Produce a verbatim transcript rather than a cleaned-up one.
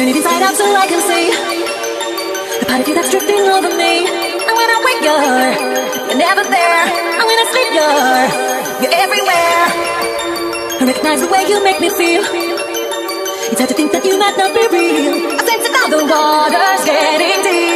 Turn it inside out so I can see the part of you that's drifting over me. And when I wake, you're, you're never there. And when I sleep, you're, you're everywhere. I recognize the way you make me feel. It's hard to think that you might not be real. I sense it now, the water's getting deep.